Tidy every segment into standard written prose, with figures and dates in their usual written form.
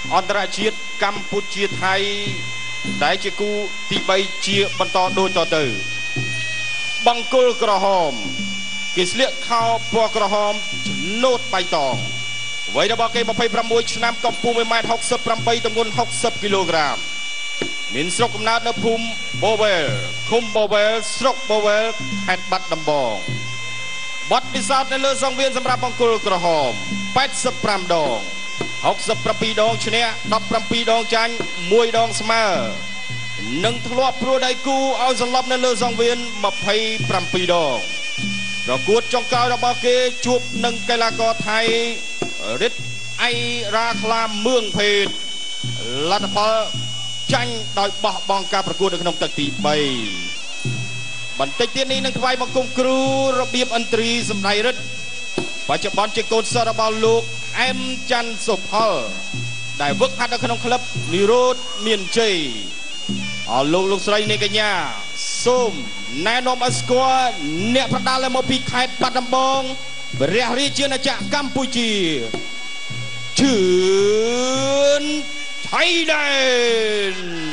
អន្តរជាតិកម្ពុជាថៃដែលជាគូទី3ជាបន្តដូចតទៅបង្គោលក្រហមគេស្លៀកខោពណ៌ក្រហមឆ្នូតបៃតងវ័យរបស់គេ26ឆ្នាំកម្ពស់ 1m68 ទម្ងន់60គីឡូក្រាមមានស្រុកកំណើតនៅភូមិបូវែលឃុំបូវែលស្រុកបូវែលខេត្តបាត់ដំបងបទពិសោធន៍នៅលើសង្វៀនសម្រាប់បង្គោលក្រហម85ដង67ដងឈ្នះ17ដងចាញ់1ដងស្មើនិងធ្លាប់ព្រួលដៃគូឲ្យសន្លប់នៅលើសង្វៀន27ដងប្រកួតចុងក្រោយរបស់គេជួបនឹងកីឡាករថៃរិទ្ធអៃរ៉ាខ្លាមឿងភេទលទ្ធផលចាញ់ដោយបោះបង់ការប្រកួតនៅក្នុងទឹកទី3បន្តិចទៀតនេះនឹងថ្វាយបង្គំគ្រូរបៀបឥន្ទ្រីសម្ដីរិទ្ធបច្ចុប្បន្នជាកូនសិស្សរបស់លោកអែមច័ន្ទសុផលដែលវឹកហាត់នៅក្នុងក្លឹបនីរ៉ូតមានជ័យអរលោកស្រីនាងកញ្ញាសូមណែនាំឲ្យស្គាល់អ្នកប្រដាល់មកពីខេត្តបាត់ដំបងព្រះរាជាណាចក្រកម្ពុជាជឿនថៃដែន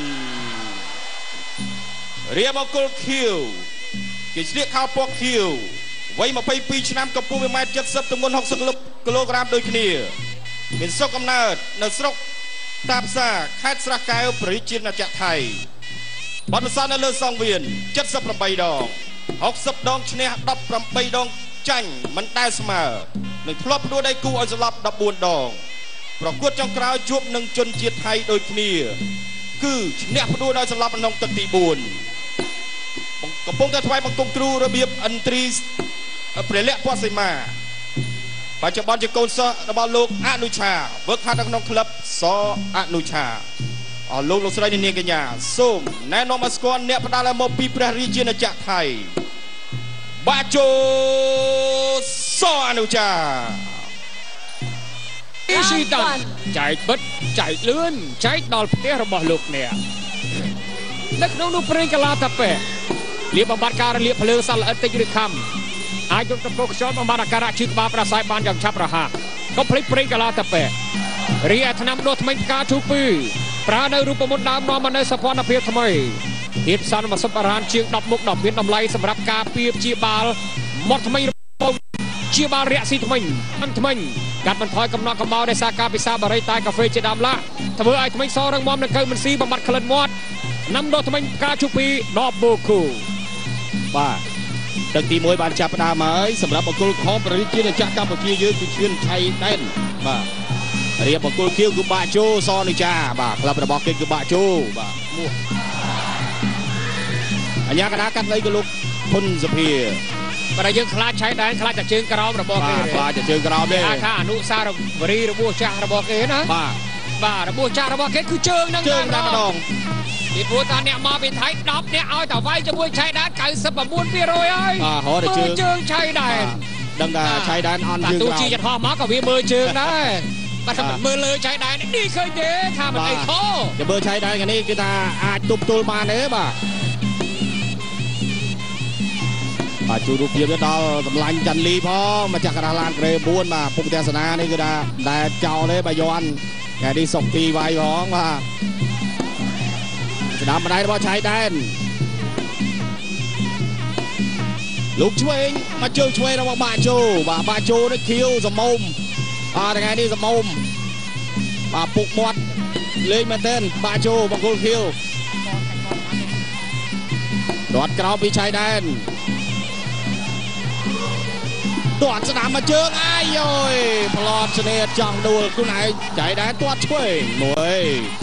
រាមង្គលខៀវគេស្លៀកខោពណ៌ខៀវវ័យ22ឆ្នាំកម្ពស់ 1m70 ទម្ងន់60គីឡូក្រាមដូចគ្នាមានស្រុកកំណើតនៅស្រុកតាផ្សារខេត្តស្រះកែវព្រះរាជាណាចក្រថៃបទពិសោធន៍នៅលើសង្វៀន78ដង60ដងឈ្នះ18ដងចាញ់មិនដែលស្មើនឹងធ្លាប់ដួលដៃគូឲ្យសន្លប់14ដងប្រកួតចុងក្រោយជួបនឹងជនជាតិថៃដូចគ្នាគឺឈ្នះផ្ដួលដោយសន្លប់ក្នុងទឹកទី4កំពុងតែថ្វាយបង្គំគ្រូរបៀបឥន្ទ្រីព្រះលក្ខណ៍ពសីមាបច្ចុប្បន្នជាកូនសិស្សរបស់លោកអនុឆាវឹកហាត់នៅក្នុងក្លឹបសអនុឆាអរលោកស្រីនាងកញ្ញាសូមណែនាំឲ្យស្គាល់អ្នកផ្ដាល់មកពីព្រះរាជាណាចក្រថៃបាជូសអនុឆាអ៊ីស៊ីតាន់ចែកបិទចែកលឿនចែកដល់ផ្ទះរបស់លោកអ្នកនៅក្នុងនោះប្រេងកាឡាតាប៉ែលៀបបំបត្តិការរលាកភ្លើងសត្វល្អិតតិចឬខំអាចយកតំពោខ្យល់បំបត្តិអាការៈឈឺក្បាលប្រសាយបានយ៉ាងឆាប់រហ័សកុំភ្លេចប្រេងកាឡាតាប៉ែរីឯថ្នាំដុសធ្មេញផ្កាឈូពីប្រើនៅរូបមន្តដើមនាំមកនៅសភនភាពថ្មីទៀតសន្មសុបរានជាង10មុខ10មានតម្លៃសម្រាប់ការពារព្យាបាលមាត់ថ្មីរបស់ជាបាលរយៈស៊ីថ្មីថ្មីកាត់បន្ថយកំណត់កម្ដៅដោយសារការពិសាបរិយតែកាហ្វេជាដើមឡាធ្វើឲ្យថ្មីសរឹងមាំនិងកៅមិនស៊ីបំបត្តិក្លិនមាត់នាំដុសថ្មីផ្កាឈូពី10បូគូបាទទឹកទី1បានចាប់ផ្ដើមហើយសម្រាប់បង្គោលខំព្រះរាជាណាចក្រកម្ពុជាយើងគឺឈឿនឆៃដែនបាទរៀបបង្គោលខៀវគឺបាក់ជូសនិចាបាទក្លឹបរបស់គេគឺបាក់ជូបាទមួអញ្ញាកណ្ដាកាត់លៃក៏លោកហ៊ុនសុភាបើយើងខ្លាចឆៃដែនខ្លាចតែជើងក្រោមរបស់គេខ្លាចតែជើងក្រោមទេថាអនុសាវរីយ៍របួសចាស់របស់គេណាបាទរបួសចាស់របស់គេគឺជើងនឹងតែម្ដងពីព្រោះតាអ្នកមកពីថៃ10អ្នកឲ្យតែវាយជាមួយឆៃដែន 99% ហើយបាទរត់តែជើងឆៃដែនដឹងថាឆៃដែនអន់ជើងក្រោមទូជីចហោះមកក៏វាមើលជើងដែរបាទមើលលើឆៃដែននេះឃើញទេថាមិនអីខុសតែមើលឆៃដែននេះគឺថាអាចទប់ទល់បានទេបាទជួបរូបភាពទៅដល់តម្លាញច័ន្ទលីផងមកចាក់ក្រាស់ឡានក្រេ4បាទពុកទេសនានេះគឺថាដែលចោលទេបាយ័នថ្ងៃនេះសុកទីវាយផងបាទស្ដាប់ម្ដាយរបស់ឆៃដែនលោកឆ្វេងមកជើងឆ្វេងរបស់បាក់ជូបាទបាក់ជូនេះខៀវសមុំថ្ងៃនេះសមុំបាទពុកមាត់លេងមែនទែនបាក់ជូបង្គោលខៀវដុតក្រោមពីឆៃដែនទាត់ស្ដាំមកជើងអាយអើយប្លត់ស្នេហ៍ចង់ដួលខ្លួនឯងចៃដែរទាត់ឆ្វេងមួយ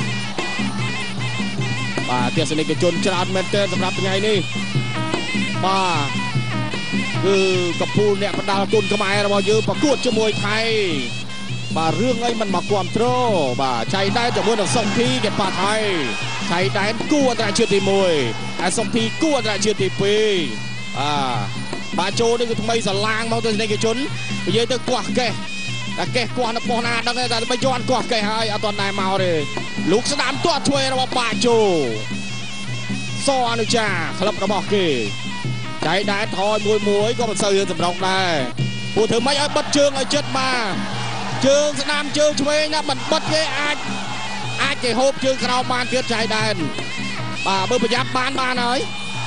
បាទទស្សនិកជនច្រើនមែនទែនសម្រាប់ថ្ងៃនេះបាទគឺកំពូលអ្នកបដាល់គុណខ្មែររបស់យើងប្រកួតជាមួយថៃបាទរឿងអីមិនមកគ្រប់គ្រងបាទចៃដែរជាមួយនឹងសុំធីគេប៉ាថៃចៃដែរគួរអន្តរជាតិទី1ហើយសុំធីគួរអន្តរជាតិទី2បាជូនេះគឺថ្មីស្រឡាងមកទស្សនិកជននិយាយទៅកោះកេះតែកេះកោះនៅពោះណាដឹងទេតែបើយន់កោះកេះហើយអត់ទាន់ដែរមកទេលោកស្ដាំទាត់ឆ្វេងរបស់បាជូសអនុចាក្លឹបរបស់គេចៃដែរថយមួយក៏មិនសូវយើងសម្រុកដែរពួកធ្វើម៉េចឲ្យបិទជើងឲ្យចិត្តបាទជើងស្ដាំជើងឆ្វេងណាមិនបិទគេអាចគេហូបជើងក្រោមបានទៀតចៃដែនបាទបើប្រយ័ត្នបានហើយ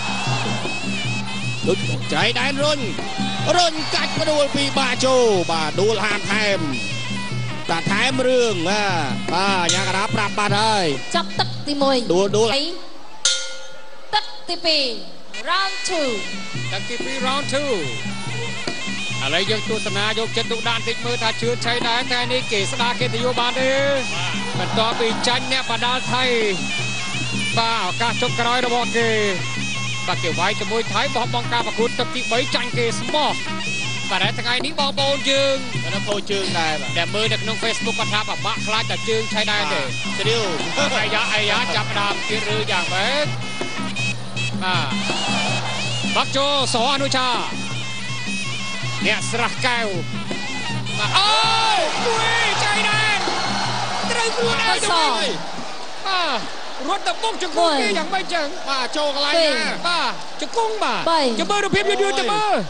ដូចចៃដែនរុញកាច់ផ្ដួលពីបាជូបាទដួលហាមថែមតែថែមរឿងបាទញ៉ាកដាប្រាប់បាត់ហើយចាប់ទឹកទី1 ដួលទឹកទី2 round 2 ទឹកទី2 round 2ឥឡូវយើងទស្សនាយកចិត្តទុកដាក់បន្តិចមើលថាជឿឆៃដែរតែនេះគេស្ដារកិត្តិយសបានទេបន្ទាប់ពីចាញ់អ្នកបដាល់ថៃបាទឱកាសចុងក្រោយរបស់គេបាទគេវាយជាមួយថៃបោះបង់ការប្រកួតទឹកទី3ចាញ់គេស្មោះបាទថ្ងៃនេះបងប្អូនយើងនៅពោជើងដែរបាទតែមើលនៅក្នុង Facebook គាត់ថាពិបាកខ្លាចតែជើងឆៃដែរទេជ្រាវអាយ៉ាចាប់ដើមទៀតឬយ៉ាងម៉េចបាទបាក់ជូសអនុចាអ្នកស្រះកែវបាទអូយចៃដែរត្រូវខ្លួនឯងទៅបាទរត់ទៅបុកជង្គង់គេយ៉ាងម៉េចចឹងបាទចូលកន្លែងណាបាទជង្គង់បាទចាំមើលរូបភាពយឺតទៅមើល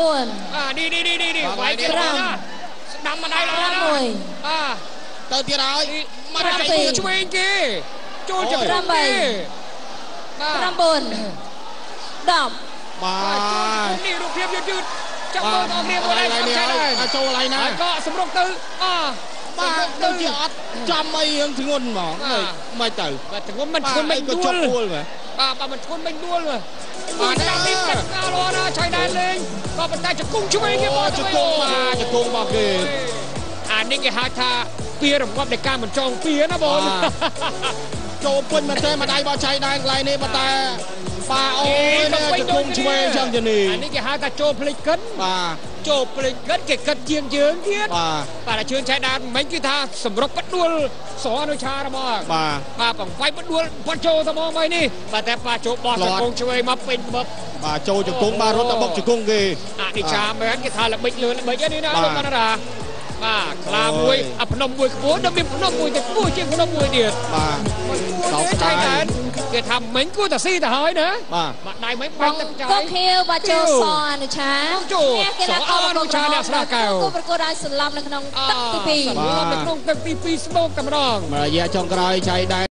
4 នេះវាយគេណាស្ដាំម្ដាយល្អណាស់បាទទៅទៀតហើយមកតែឆ្វេងគេចូលជង្គង់គេបាទ9 10 បាទនេះរូបភាពយឺតចាំមើលបងប្អូនមួយឯងចូលកន្លែងណាក៏សម្រុកទៅបាទទៅជាអត់ចំអីរឿងធ្ងន់ហ្មងមិនទៅបាទធ្ងន់មិនធ្ងន់មិនដួលបាទមិនធ្ងន់មិនដួលបាទតាមនេះកាត់ស្គាល់ណាឆៃដែរលេងក៏ប៉ុន្តែជង្គង់ឆ្វេងគេបោះជង្គង់របស់គេអានេះគេហៅថាពីរង្វាប់នៃការមិនចងពៀណាបងចូលពេញមែនទេម្ដាយរបស់ឆៃដែរកន្លែងនេះប៉ុន្តែបាទអូយជង្គង់ឆ្វេងចឹងទៅនេះអានេះគេហៅថាចូលភ្លេចកិនបាទចូលភ្លេចកិនគេកិតជាងយើងទៀតបាទជឿនឆៃដែរមិនគឺថាសម្រុកបដួលសអនុឆារបស់បាទបង្វាយបដួលបាត់ចូលទៅមកវិញនេះបាទតែបាទចូលបោះជង្គង់ឆ្វេងមកពេញបឹបបាទចូលជង្គង់បាទរត់ទៅបុកជង្គង់គេអនិច្ចាមែនគេថាល្បិចលឿនល្បិចនេះណាលោកកណ្ដាបាទខ្លាមួយភ្នំមួយខ្ពស់ដល់មានភ្នំមួយទៅខ្ពស់ជាងភ្នំមួយទៀតបាទដល់ឆៃដែរគេថាមិញគួរតែស៊ីទៅហើយណាបាទដៃមិញបាញ់ទឹកចៃកូខៀវបាទចូលសអនុឆាគេថាអនុឆាអ្នកស្ដាកែវប្រកួតឲ្យសន្លប់នៅក្នុងទឹកទី2 សន្លប់នៅក្នុងទឹកទី2ស្មោកតែម្ដងរយៈចុងក្រោយឆៃដែរ